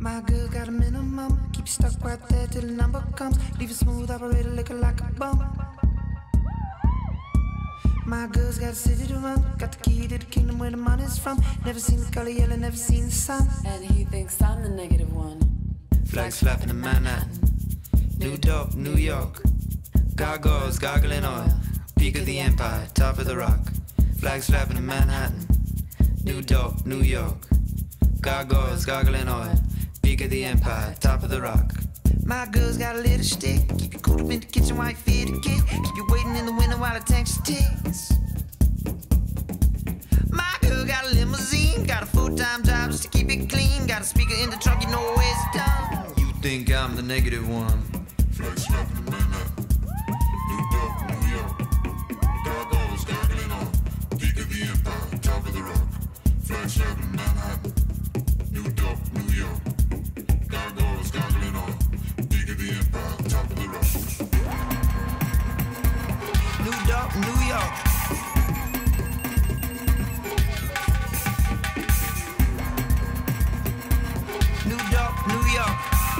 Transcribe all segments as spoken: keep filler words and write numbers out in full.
My girl got a minimum, keep you stuck right there till the number comes. Leave a smooth operator looking like a bum. My girl's got a city to run, got the key to the kingdom where the money's from. Never seen the color yellow, never seen the sun. And he thinks I'm the negative one. Flags flapping in Manhattan, New Dorp, New York. Gargoyles gargling oil, peak of the empire, top of the rock. Flags flapping in Manhattan, New Dorp, New York. Gargoyles gargling oil, peak of the empire, top of the rock. My girl's got a little stick, keep you cool up in the kitchen while you feed the kid. Keep you waiting in the window while the tanks ticks. My girl got a limousine, got a full-time job just to keep it clean. Got a speaker in the trunk, you know where it's done. You think I'm the negative one? Flags flapping in Manhattan, New Dorp, New York. Gargoyles gargling oil, peak of the empire, top of the rock. Flags flapping in Manhattan, New Dorp, New York. Gargoyles gargling oil, peak of the empire, top of the rock. New Dorp, New York. New Dorp, New York.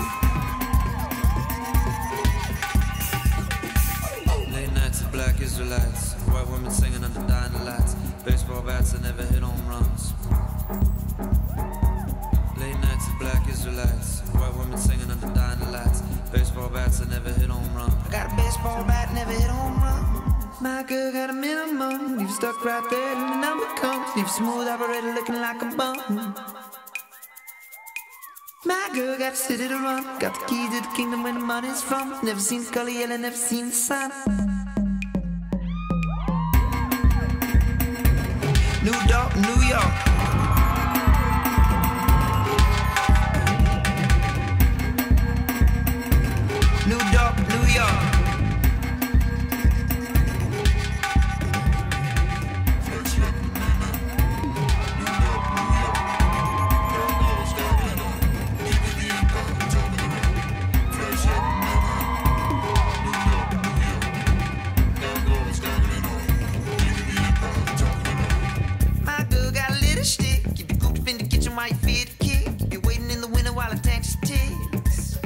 Late nights of black Israelites, white women singing under dying lights. Baseball bats that never hit home runs. Late nights of black Israelites, white women singing under dying lights. Baseball bats that never hit home run. I got a baseball bat, never hit home run. My girl got a minimum, leave stuck right there till the number comes. Leave smooth operator looking like a bum. My girl got a city to run, got the key to the kingdom where the money's from. Never seen the color yellow, never seen the sun. New Dorp, New York. New Dorp, New York. Flags flapping in Manhattan, New Dorp, New York. Gargoyles gargling oil, peak of the empire, top of the rock. Flags flapping in Manhattan, New Dorp, New York. Gargoyles gargling oil, peak of the empire, top of the rock. My girl got a little stick, keep you cooped up in the kitchen while you feed the kid. Keep you waiting in the window while the tanks ticks.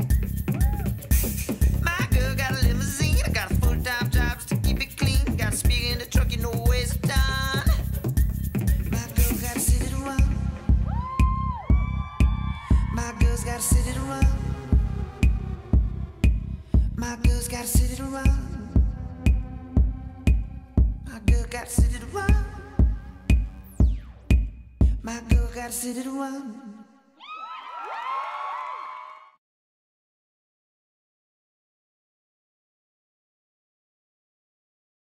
My girl got a limousine, I got a full-time job just to keep it clean. Got a speaker in the truck, you know where it's done. My girl got a city to run. My girl's got a city to run. My girl's got a city to run. My girl got a city to run. My girl got a city to run.